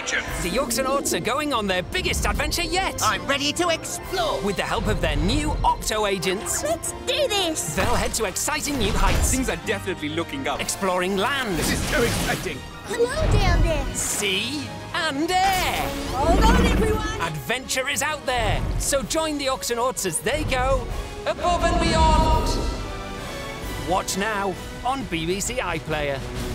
Octo-agents. The Octonauts are going on their biggest adventure yet. I'm ready to explore. With the help of their new Octo-agents, Let's do this! they'll head to exciting new heights, Things are definitely looking up. exploring land, This is so exciting. Hello down there! sea, and air. Hold on, everyone! Adventure is out there, so join the Octonauts as they go above and beyond. Watch now on BBC iPlayer.